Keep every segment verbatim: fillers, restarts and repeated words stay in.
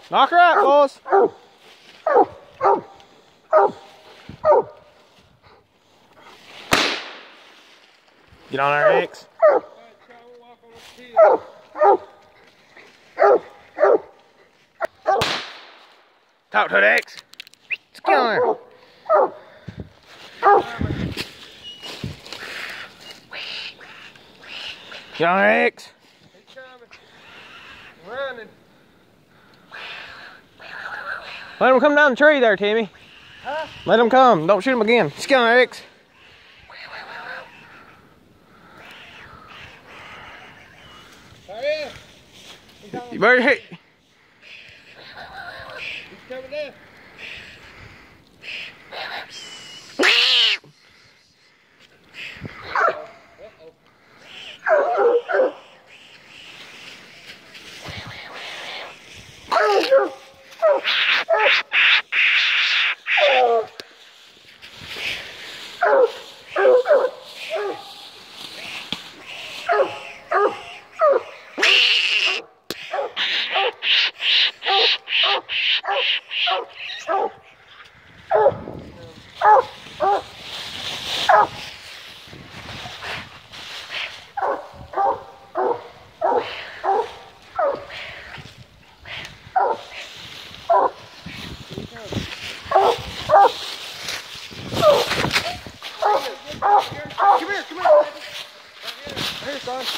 Knock her out, boys. Get on there, X. Talk to it, X. Let's get on there. Get on there, X. He's coming. Running. Let him come down the tree there, Timmy. Huh? Let him come. Don't shoot him again. Just get on there, X. Hurry up. He's on. You better hit. He's coming down. Come here, come here. Right here. Here, son.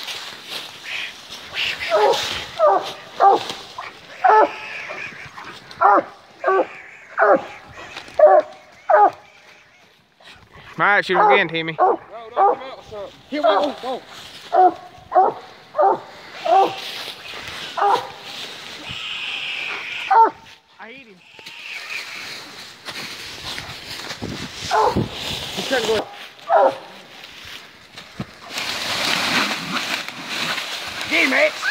All right, shoot him again, Timmy. No, don't come out with something. Here, whoa, whoa. I hit him. He's trying to go. Get him, X.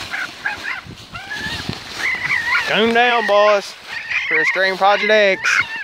Come down, boys, for Extreme Project X.